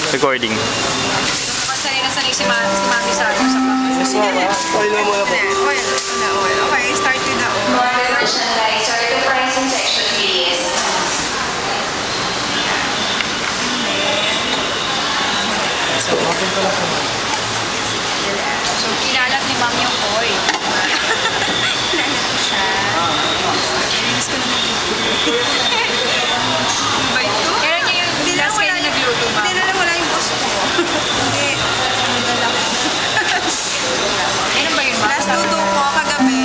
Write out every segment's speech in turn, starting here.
Recording. Sanay na sanay si Mami sa ano sa bahay. Yes, mama. Oil na muna po. Oil. Okay, start with the oil. More merchandise or the pricing section, please. So, kinalat ni Mami yung oil. Kinalat ko siya. Inis ko naman dito. Ba ito? Kaya niya yung last kayo na nagluto, Mami. Hindi na wala yung boss ko. Hindi. Nagdala ko. Ano ba yun, Mami? Last luto ko kagabi.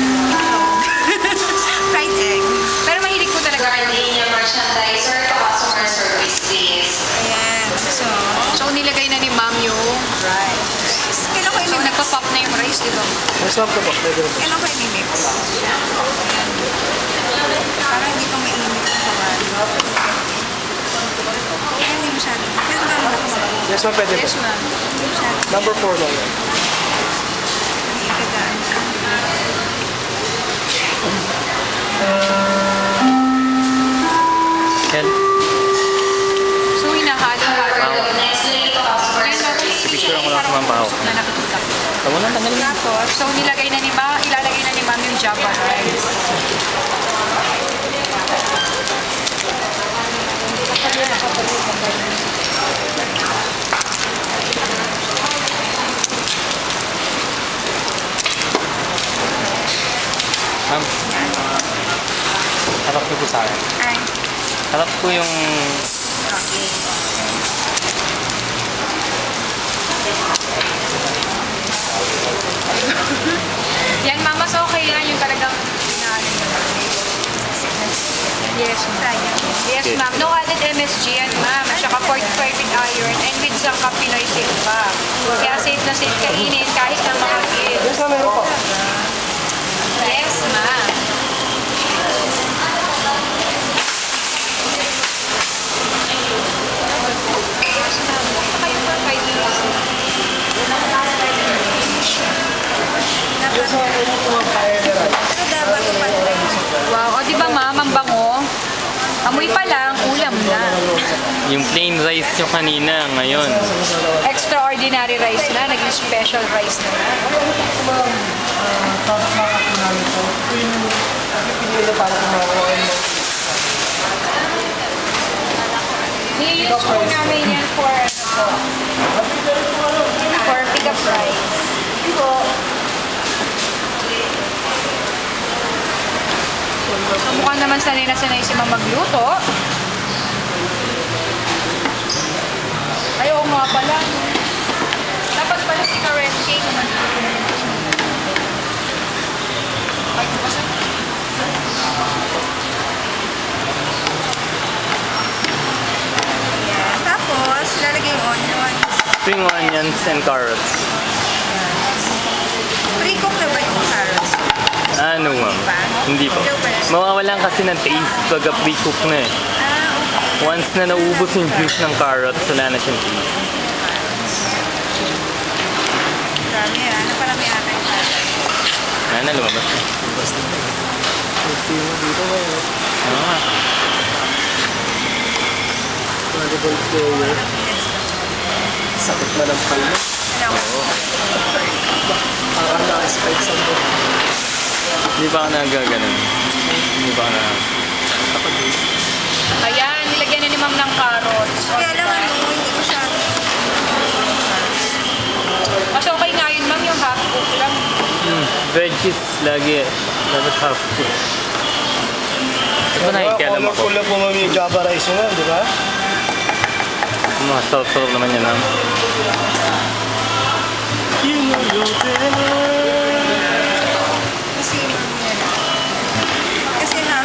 Fried egg. Pero mahilig ko talaga. Gardenia merchandise or customer service, please. Ayan. So nilagay na ni Ma'am yung rice. Kailan ko i-mix? So, nagpa-pop na yung rice, di ba? Yes, ma'am. Kailan ko i-mix? Parang hindi ko mainit yung kawan. Kaya hindi masyado. Pwede ba mo? Yes, ma'am. Pwede po. Yes, ma'am. Hindi masyado. Number 4 lang. Iigadaan siya. Yan. So, hinahalo-halo. Next link to customer service. Picture ko lang sa mampaw. Na nakatutak. Tama na, tanggalin na. Tapos, so ilalagay na ni Ma'am yung Java rice. Ma'am, harap niyo po sa akin. Ay, Harap po yung... okay. Yan, Mama, so okay yan. Yung talagang inaano nyo. Yes, ma'am. Yes, Okay. ma'am. No added MSG yan, ma'am. At saka fortified with iron and with some Pinoy safe pa. Kaya safe na safe kainin kahit ng mga kids. Yes, ma'am. Meron po. Yes, ma'am. Yes, ma'am. Meron po mga fire na rice. Wow, o di ba ma'am, ang bango? Amoy pa lang, ulam na. Yung plain rice nyo kanina, ngayon. Extraordinary rice na, naging special rice na. Tapos makakapin namin po. Ito yung pinili para kumakuha mo. Ni-use po namin yan for ano po? For pick-up rice. So, mukhang naman sanay na sanay si Ma'am magluto. Ay, oo nga pala. Dapat pala si Karen cake. Ay, basta. Ayan. Tapos, lalagay yung onions. Spring onions and carrots. Pre-cook na ba yung carrots? Ano, ma'am? Hindi po. Mawawalan kasi ng taste pag pre-cook na eh. Okay. Once na naubos yung juice ng carrots, wala na siyang taste. Marami ah. Naparami ata yung carrots. Ano, lumabas na. Ito yung dito ngayon. Ano nga? Edible player. Sakit na ng palma. Ano? Parang na-spike sa mo. Hindi ba ako nagaganon? Hindi ba ako na... Ayan, nilagyan na ni Ma'am ng carrots. Kaya lang ano, hindi ko siya. Mas okay nga yun, Ma'am, yung half cook lang. Veggies lagi. Dapat half cook. Ito ba nakikialam ako? Colorful na po mami yung Java rice nyo na, di ba? Mga sarap-sarap naman yan, ma'am. Kasi, kasi half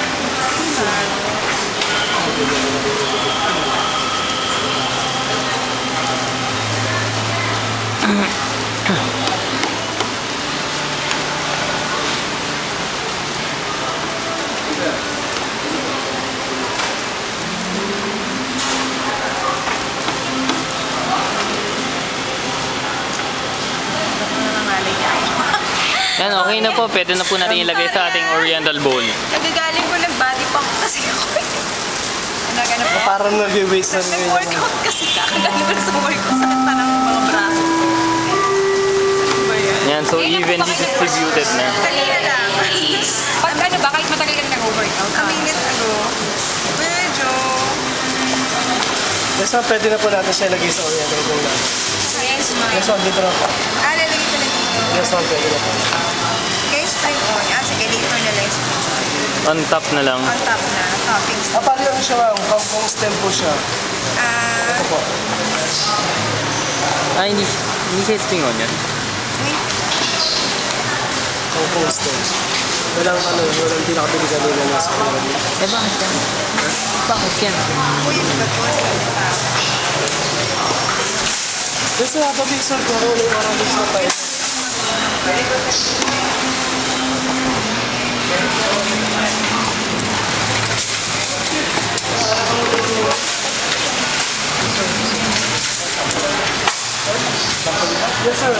Yan, okay na po. Pwede na po natin ilagay sa ating oriental bowl. Nagagaling ko ng body pump kasi ako. Ano ano po? Parang nag-waste na rin yun. Nag-workout kasi kakagaling ko sa workout sa tanang mga braso. Ano ba yan? Yan, so evenly distributed na. Kanina lang. Pag ano ba, kahit matagal ka na nag-workout? A minute ago. Medyo. Yes, ma'am, pwede na po natin siya lagay sa oriental kung lang. Yes, ma'am. Yes, ma'am, dito na po. Lalagay ko na dito. Yes, ma'am, pwede na po. Okay, spring onion. Sige, dito na lang spring onion. On top na lang. On top na. Toppings. Paano lang siya, ma'am? Kangkong stem po siya. Ito po. Hindi siya spring onion. Kangkong stems. Walang hindi nakabili kanina ng spring onion. Bakit yan? Bakit yan? Uy, yung iba po. Yes, sir, pabig sir, kung ano yung maraming sa tayo. Yes, sir.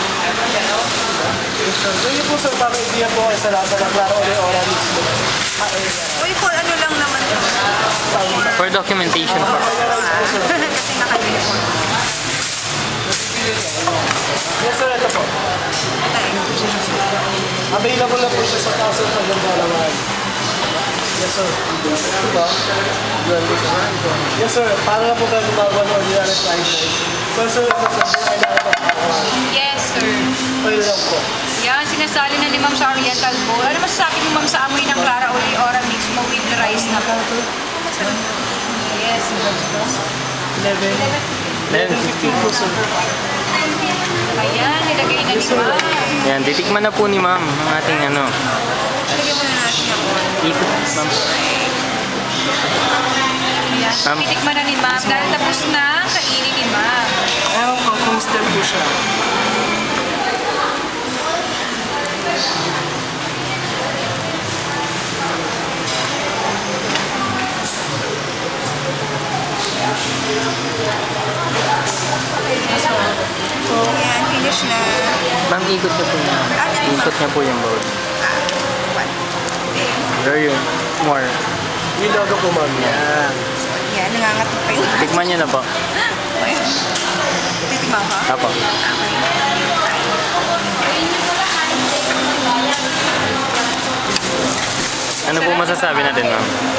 Yes, sir. Sige po, sir, para idea po kayo sa lahat ng klaro ulit oras mismo. Uy, for ano lang naman to. For documentation purposes. Kasi naka-uniform. Yes, sir, ito po. Available na po siya sa kaso sa ganda naman. Yes, sir. Diba? Yes, sir. Para na po tayo gumagawa ng ordinary fried rice. Pero, sir, kailangan po. Yes, sir. Pwede lang po. Yan, sinasali na ni Ma'am sa Oriental Bowl. Ano masasabi ni Ma'am sa amoy ng Clara Oli Ora mismo with rice na po? Yes. 11:15 po, sir. Ayan, nilagay na ni Ma'am. Yan, titikman na po ni ma'am ang ating ano. Lagyan muna natin ako. Ikot, ma'am. Ayan, Ma'am. titikman na ni Ma'am. Dahil tapos na, kainin ni Ma'am. Ayun, kangkong stem po siya. Ayan, finish na. Ma'am, ikot niya po niya. Ikot niya po yung bowl. There you more. Yung logo po, ma'am. Yan. Yan, nangangatid pa yung Tikman niyo na po. titikman ka? Apo. Ano po masasabi natin, ma'am?